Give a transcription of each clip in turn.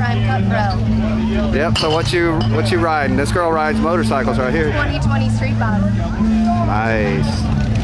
time Cup Pro. Yep. So what you riding? This girl rides motorcycles right here. 2020 Street Bottom. Nice.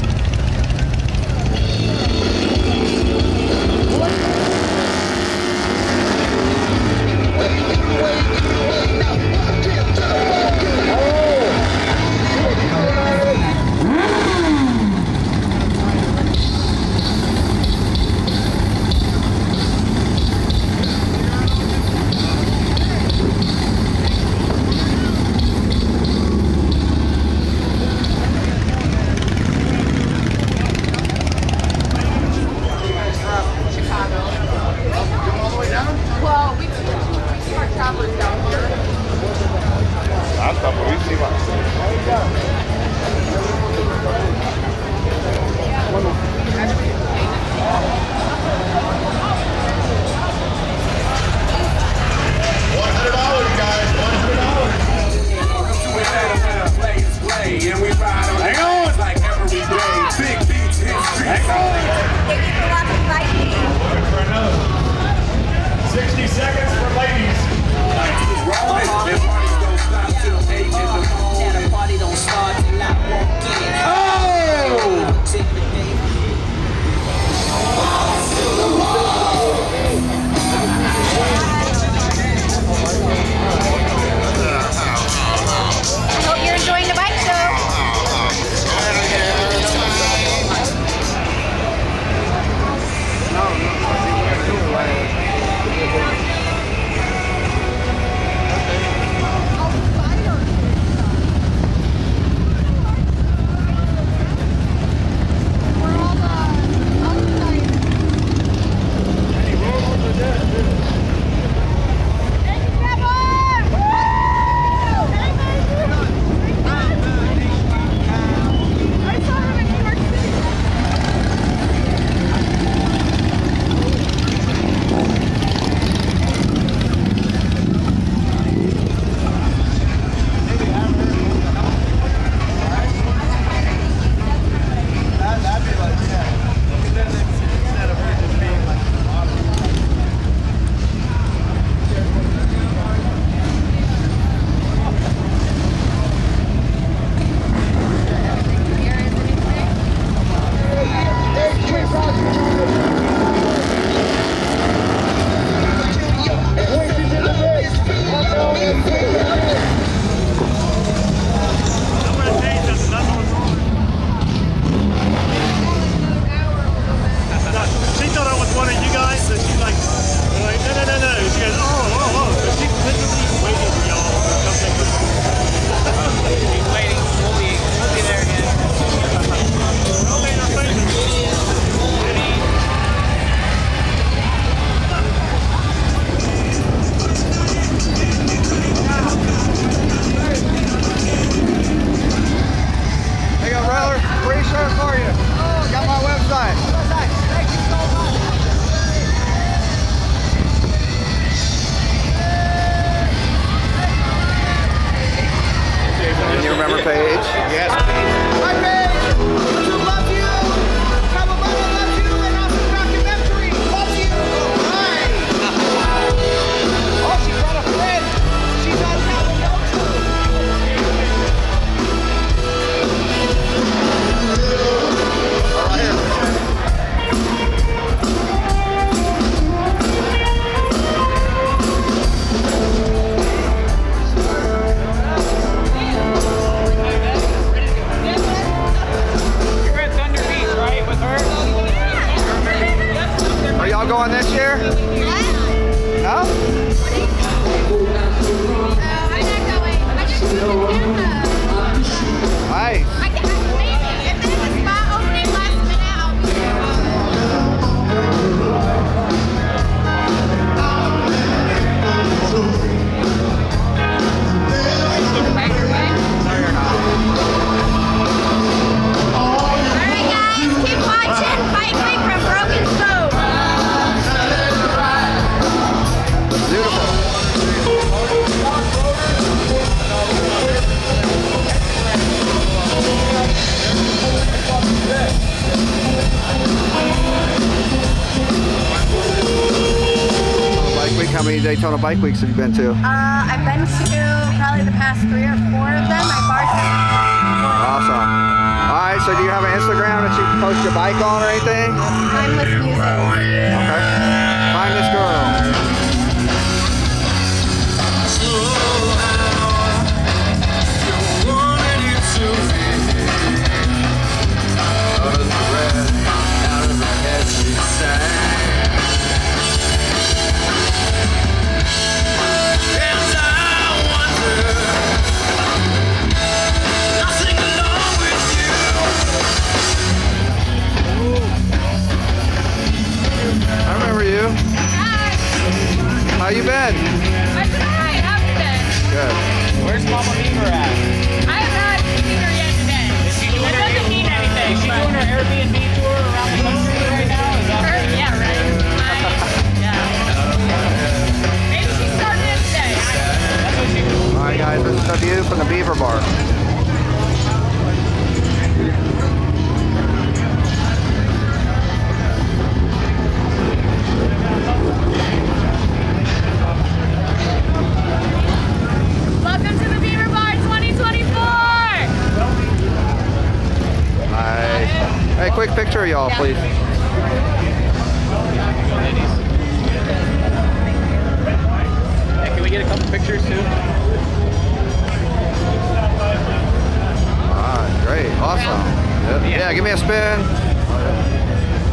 going this year? No? I'm not going. I just moved to Tampa. Nice. Maybe. If there's a spot opening last minute, I'll be Alright guys, keep watching Bike Week from Broken Spoke. many Daytona Bike Weeks have you been to? I've been to probably the past 3 or 4 of them. I bartended. Awesome. All right, so do you have an Instagram that you post your bike on or anything? Timeless music. Okay. Find this girl. I remember you. Hi. How you been? I'm good. How's it been? Good. Where's Mama Beaver at? I have not seen her yet today. That doesn't mean anything. Is she doing her Airbnb tour around the country right now? Is that Yeah, right. Maybe she's starting it today. That's what she was. All right, guys, this is the view from the Beaver Bar. Welcome to the Beaver Bar 2024. Nice. Hey, quick picture of y'all, please. Hey, can we get a couple pictures too? All right, great, awesome. Yep. Yeah, give me a spin.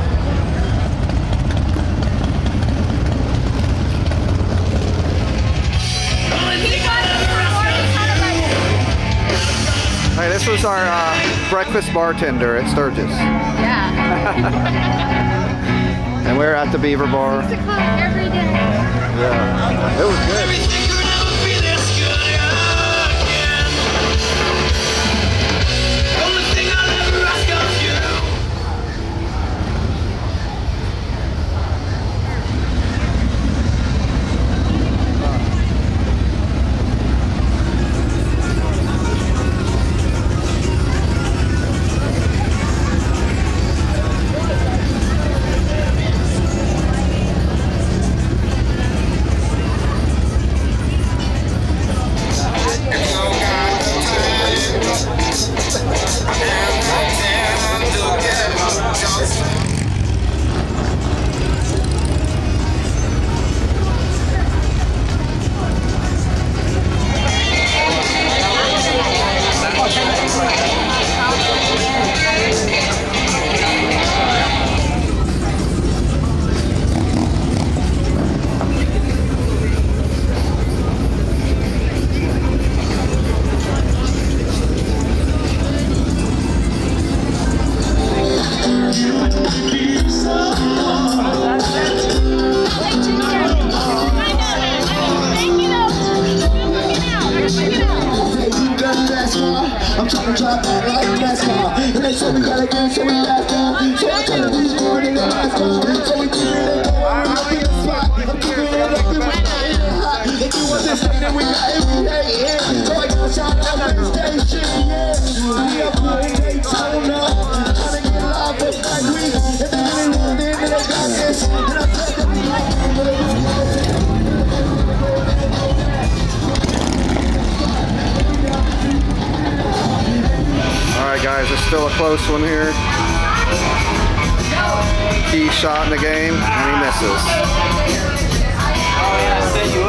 Hey, this was our breakfast bartender at Sturgis. Yeah. And we're at the Beaver Bar. It's a club every day. Yeah, it was good. I'm trying to drop that like NASCAR. And they said we gotta get it, so we fast down. So I turn the beach more than the NASCAR. So we keep it going, we're up in the spot. I'm keeping it up in my hot. If you want this thing, then we got every day, yeah. So I gotta shout out at the station, yeah. We up in Daytona, trying to get live for 5 weeks. If they really want it, then they got this. And I tell them we like it. Alright guys, it's still a close one here. Key shot in the game, and he misses. Oh yeah, I set you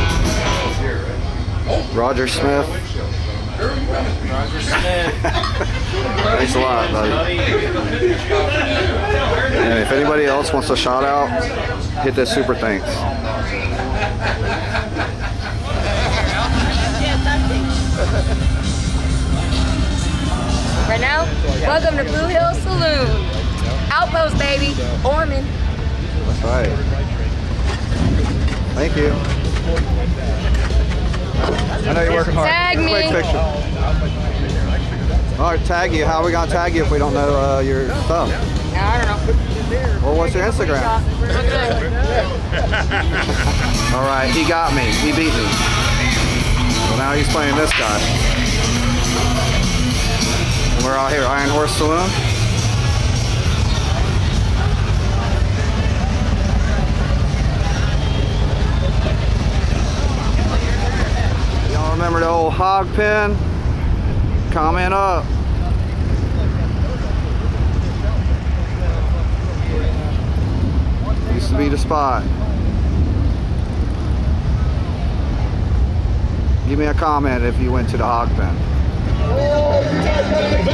up. Roger Smith. Roger Smith. Thanks a lot, buddy. And if anybody else wants a shout out, hit that super thanks. Right now, welcome to Blue Hill Saloon. Outpost, baby. Orman. That's right. Thank you. I know you're working hard. Tag me. Quick picture. All right, tag you. How are we gonna tag you if we don't know your stuff? I don't know. Well, what's your Instagram? All right, he got me. He beat me. So now he's playing this guy. We're out here, Iron Horse Saloon. Remember the old hog pen? Comment up. Used to be the spot. Give me a comment if you went to the hog pen.